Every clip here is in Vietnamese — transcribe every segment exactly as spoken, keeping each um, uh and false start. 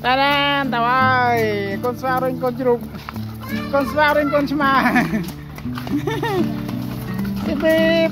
đây nè tao ơi con sao lên con chụp con sao lên con chma bíp bíp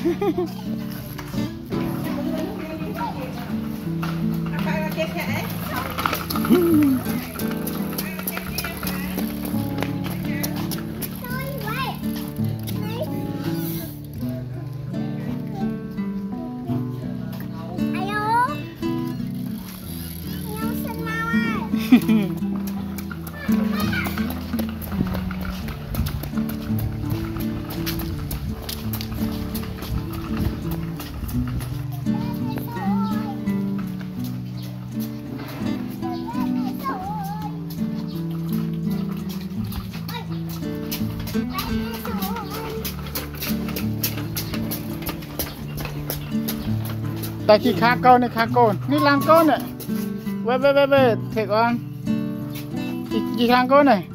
tại khi khá con này khá conนี่làm con này về về về về thế con chị chị làm con này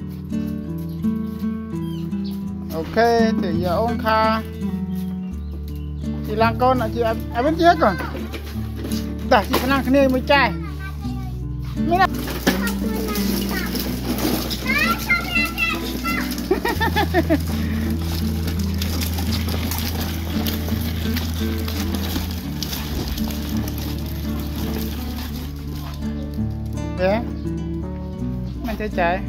ok để giờ ông kha chị làm con là chị ở bên kia còn tại chị làm cái này mới trai mới là thế mình chơi chạy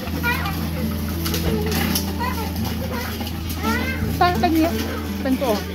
tăng tăng nhé tăng tổ